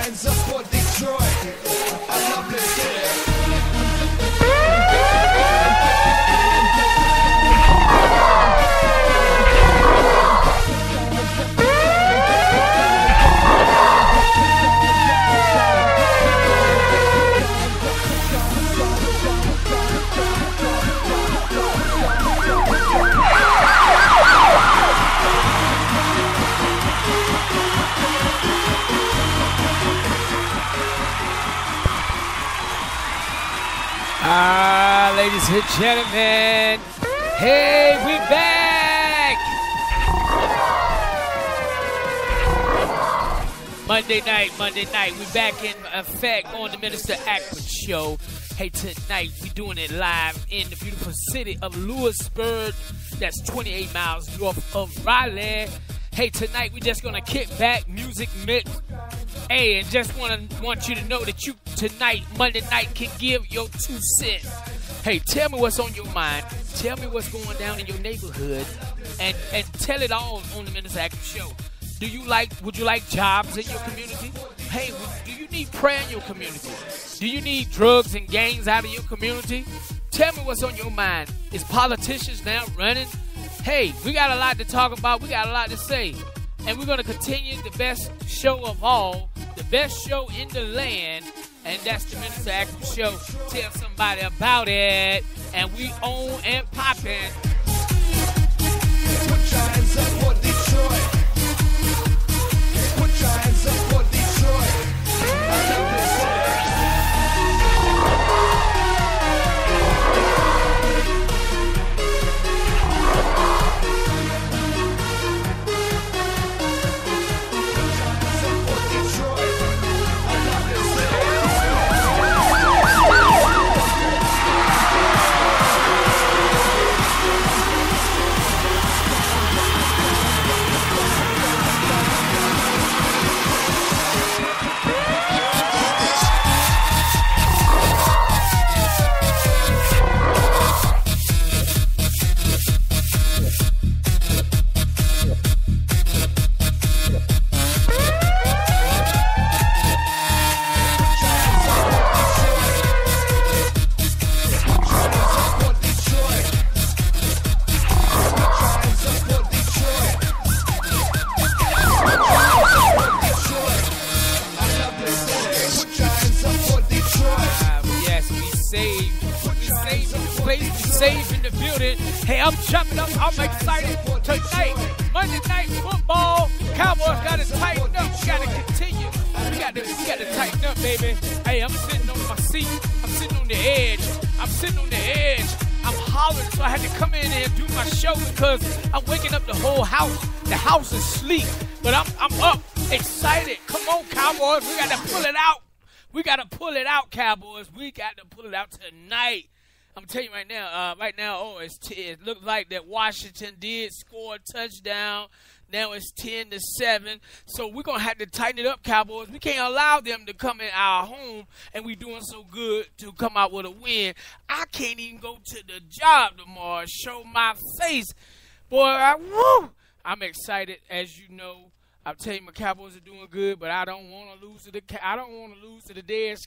hands up for Detroit, a lovely city. Ladies and gentlemen, hey, we back! Monday night, we back in effect on the Minister Akron Show. Hey, tonight we doing it live in the beautiful city of Lewisburg. That's 28 miles north of Raleigh. Hey, tonight we just gonna kick back, music mix. Hey, and just want you to know that you tonight, Monday night, can give your 2 cents. Hey, tell me what's on your mind. Tell me what's going down in your neighborhood, and tell it all on the Minister Akron Show. Would you like jobs in your community? Hey, do you need prayer in your community? Do you need drugs and gangs out of your community? Tell me what's on your mind. Is politicians now running? Hey, we got a lot to talk about. We got a lot to say. And we're going to continue the best show of all, the best show in the land, and that's the Minister Akron Show. Tell somebody about it, and we own and poppin'. Put your hands up for Detroit. Put your hands up for Detroit. I love this city. Hey, I'm jumping up. I'm excited tonight. Monday night football. Cowboys got to tighten up. We got to continue. We got to tighten up, baby. Hey, I'm sitting on my seat. I'm sitting on the edge. I'm hollering, so I had to come in here and do my show because I'm waking up the whole house. The house is asleep, but I'm up, excited. Come on, Cowboys. We got to pull it out. We got to pull it out, Cowboys. We got to pull it out tonight. I'm telling you right now, it looked like that Washington did score a touchdown. Now it's 10-7. So we're going to have to tighten it up, Cowboys. We can't allow them to come in our home and we doing so good to come out with a win. I can't even go to the job tomorrow, show my face. Boy, I'm excited, as you know. I'm telling you, my Cowboys are doing good, but I don't want to lose to the Deadskins. I don't want to lose to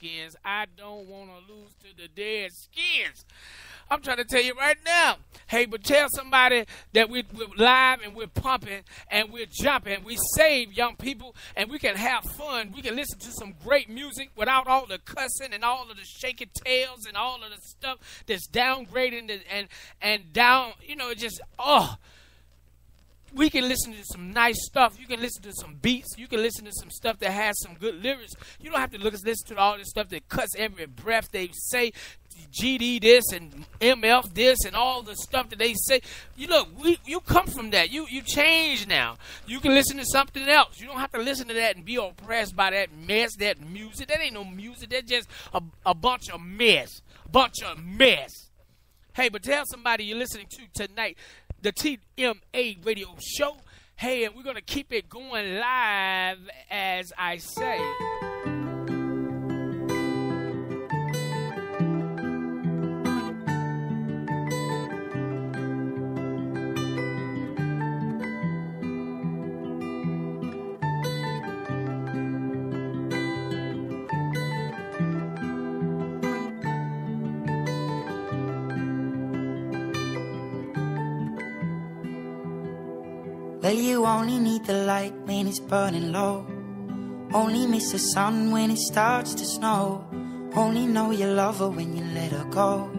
the Deadskins. I'm trying to tell you right now. Hey, but tell somebody that we're live and we're pumping and we're jumping. We save young people and we can have fun. We can listen to some great music without all the cussing and all of the shaking tails and all of the stuff that's downgrading and down. You know, we can listen to some nice stuff. You can listen to some beats. You can listen to some stuff that has some good lyrics. You don't have to listen to all this stuff that cuts every breath they say. GD this and MF this and all the stuff that they say. You come from that. You change now. You can listen to something else. You don't have to listen to that and be oppressed by that mess, that music. That ain't no music. That's just a bunch of mess. Hey, but tell somebody you're listening to tonight. The TMA radio show. Hey, and we're going to keep it going live, as I say. Well, you only need the light when it's burning low. Only miss the sun when it starts to snow. Only know you love her when you let her go.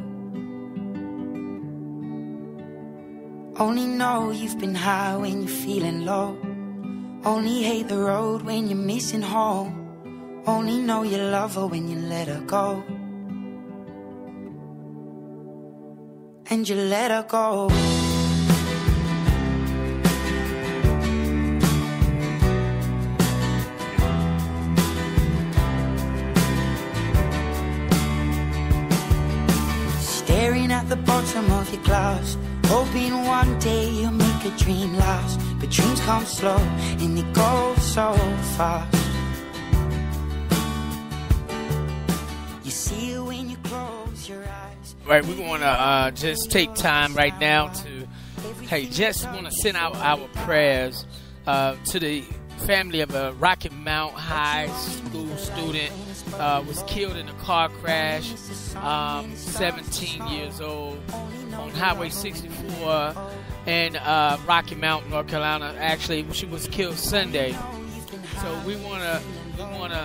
Only know you've been high when you're feeling low. Only hate the road when you're missing home. Only know you love her when you let her go. And you let her go. Staring at the bottom of your glass, hoping one day you'll make a dream last. But dreams come slow and they go so fast. You see it when you close your eyes. Right, we want to just take time right now to, just want to send out our prayers to the family of a Rocky Mount High School student. Was killed in a car crash, 17 years old, on Highway 64 in Rocky Mount, North Carolina. Actually, she was killed Sunday. So we want to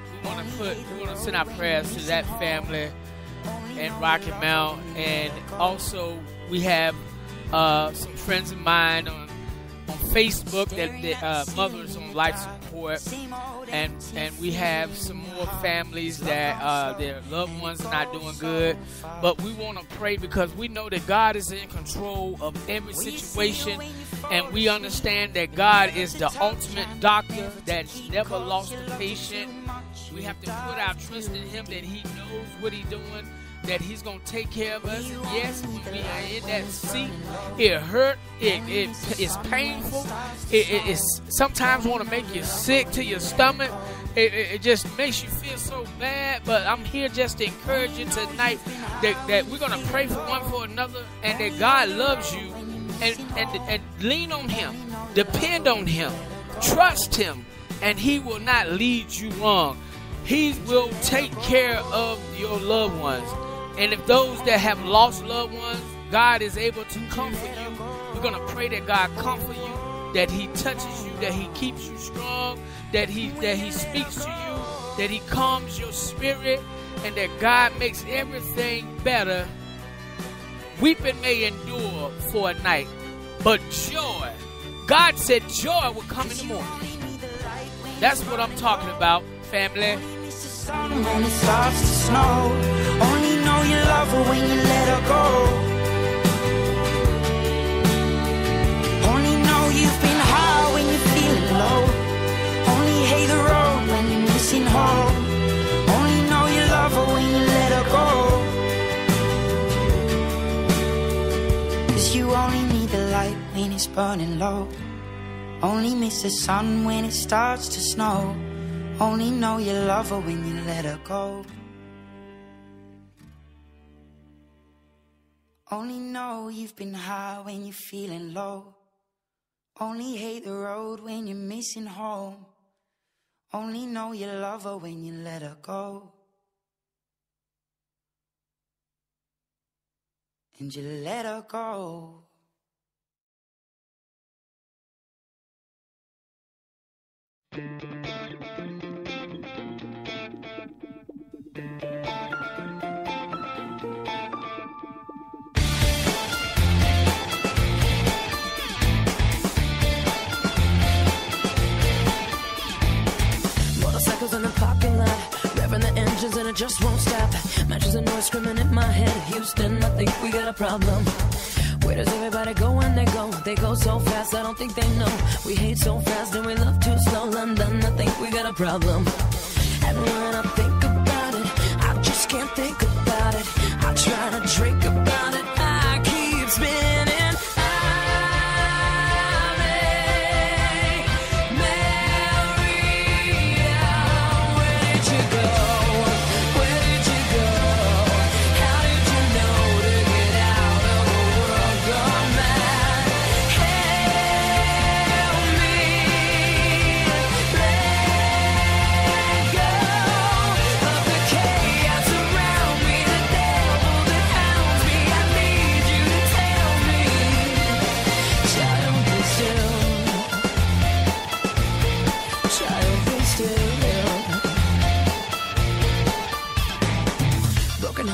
send our prayers to that family in Rocky Mount, and also we have some friends of mine on Facebook that mothers on life support, and we have some more families that their loved ones are not doing good, but we want to pray because we know that God is in control of every situation, and we understand that God is the ultimate doctor that's never lost a patient. We have to put our trust in Him that He knows what He's doing, that He's going to take care of us. And yes, when we are in that seat, it hurt, it's painful, it sometimes want to make you sick to your stomach. It just makes you feel so bad, but I'm here just to encourage you tonight that we're going to pray for one for another, and that God loves you, and lean on Him, depend on Him, trust Him, and He will not lead you wrong. He will take care of your loved ones. And if those that have lost loved ones, God is able to comfort you. We're going to pray that God comfort you, that He touches you, that He keeps you strong, that He speaks to you, that He calms your spirit, and that God makes everything better. Weeping may endure for a night, but joy, God said joy will come in the morning. That's what I'm talking about, family. When it starts to snow, only know you love her when you let her go. Only know you've been high when you're feeling low. Only hate the road when you're missing home. Only know you love her when you let her go. 'Cause you only need the light when it's burning low. Only miss the sun when it starts to snow. Only know you love her when you let her go. Only know you've been high when you're feeling low. Only hate the road when you're missing home. Only know you love her when you let her go. And you let her go. Motorcycles in the parking lot, revving the engines and it just won't stop. Matches and noise screaming in my head. Houston, I think we got a problem. Where does everybody go when they go? They go so fast, I don't think they know. We hate so fast and we love too slow. London, I think we got a problem. And when I think about it, I just can't think about it. I try to drink about it, I keep spinning. Around me.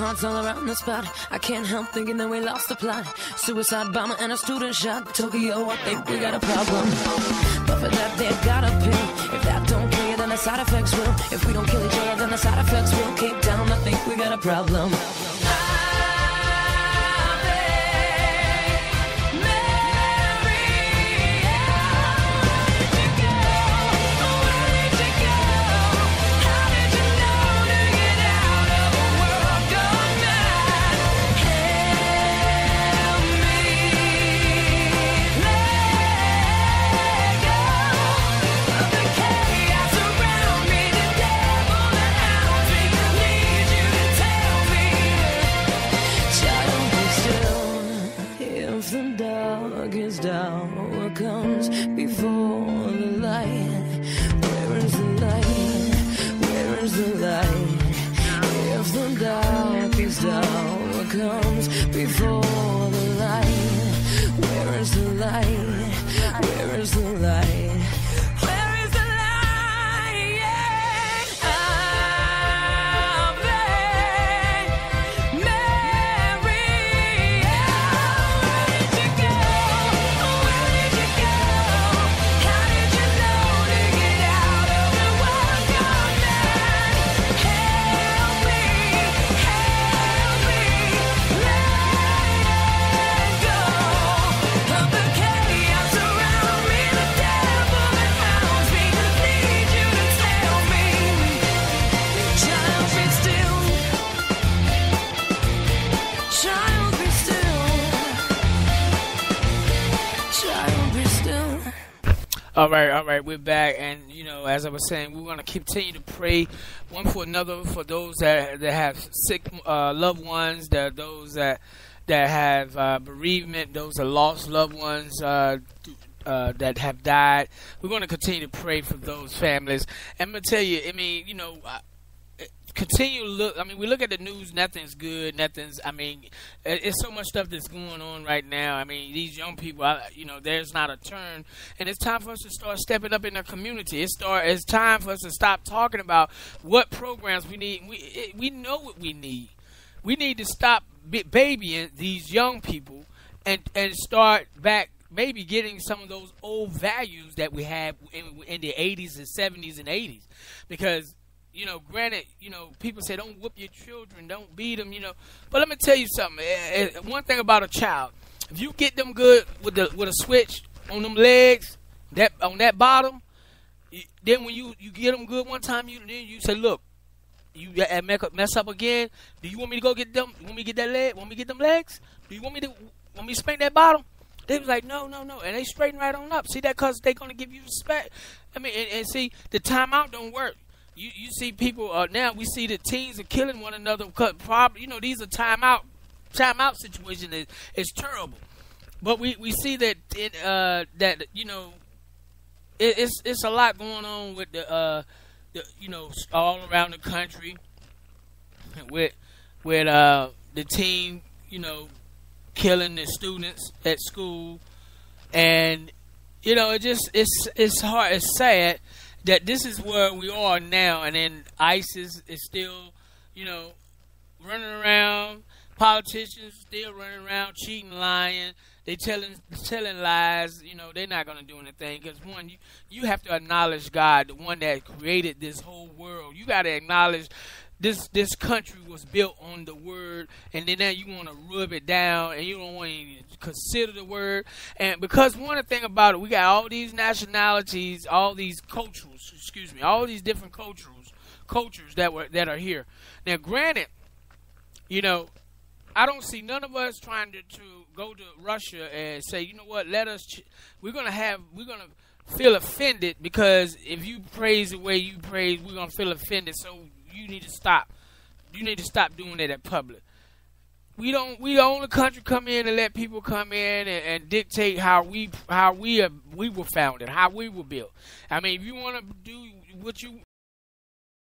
hearts all around the spot. I can't help thinking that we lost the plot. Suicide bomber and a student shot. Tokyo, I think we got a problem. But for that, they got a pill. If that don't kill you, then the side effects will. If we don't kill each other, then the side effects will kick down. I think we got a problem. Down comes before the light. Where is the light? Where is the light? If the darkest hour comes before the light, where is the light? Where is the light? Where is the light? Yeah. All right, we're back, and you know, as I was saying, we're gonna continue to pray one for another for those that have sick loved ones, those that have bereavement, those that lost loved ones that have died. We're gonna continue to pray for those families. And I'm gonna tell you, I mean, you know, continue to look. I mean, we look at the news. Nothing's good. Nothing's. I mean, it's so much stuff that's going on right now. I mean, these young people. You know, there's not a turn, and it's time for us to start stepping up in the community. It's time for us to stop talking about what programs we need. We know what we need. We need to stop babying these young people and start back. Maybe getting some of those old values that we had in the 80s and 70s and 80s, because. You know, granted, you know, people say don't whoop your children, don't beat them, you know. But let me tell you something. One thing about a child, if you get them good with a switch on them legs, on that bottom, then when you get them good one time, then you say, look, you mess up again. Do you want me to go get them? You want me to get that leg? Want me to get them legs? Do you want me to spank that bottom? They was like, no, and they straighten right on up. See that, because they gonna give you respect. I mean, and see, the timeout don't work. You see people now. We see the teens are killing one another. Probably, you know, these are timeout situation is terrible. But we see that that you know it's a lot going on with the you know, all around the country with the teen, you know, killing the students at school, and you know, it's hard. It's sad that this is where we are now, and then ISIS is still, you know, running around. Politicians still running around, cheating, lying. They telling lies. You know, they're not going to do anything, because one, you have to acknowledge God, the one that created this whole world. You got to acknowledge this country was built on the word, and then now you want to rub it down, and you don't want to even consider the word. And because one thing about it, we got all these nationalities, all these all these different cultures that are here. Now, granted, you know, I don't see none of us trying to go to Russia and say, you know what, we're gonna feel offended, because if you praise the way you praise, we're gonna feel offended. So you need to stop. You need to stop doing that at public. We the only country come in and let people come in and dictate how we were founded, how we were built. I mean, if you want to do what you